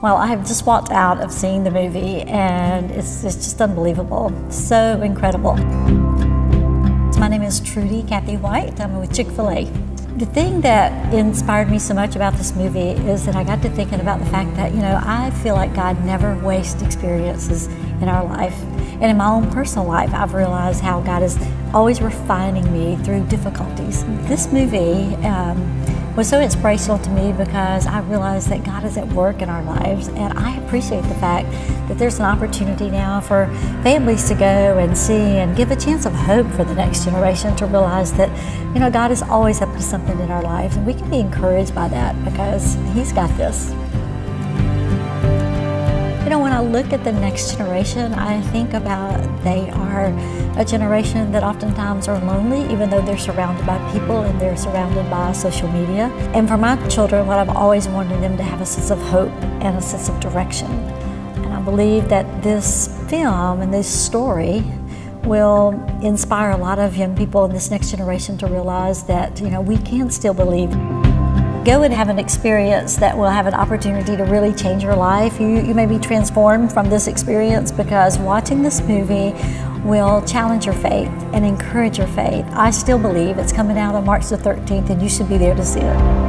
Well, I have just walked out of seeing the movie, and it's just unbelievable. So incredible. My name is Trudy Cathy White. I'm with Chick-fil-A. The thing that inspired me so much about this movie is that I got to thinking about the fact that, I feel like God never wastes experiences in our life. And in my own personal life, I've realized how God is always refining me through difficulties. This movie was so inspirational to me because I realized that God is at work in our lives, and I appreciate the fact that there's an opportunity now for families to go and see and give a chance of hope for the next generation to realize that, God is always up to something in our lives, and we can be encouraged by that because He's got this. When I look at the next generation, I think about they are a generation that oftentimes are lonely, even though they're surrounded by people and they're surrounded by social media. And for my children, what I've always wanted them to have a sense of hope and a sense of direction. And I believe that this film and this story will inspire a lot of young people in this next generation to realize that, we can still believe. Go and have an experience that will have an opportunity to really change your life. You may be transformed from this experience because watching this movie will challenge your faith and encourage your faith. I still believe it's coming out on March the 13th, and you should be there to see it.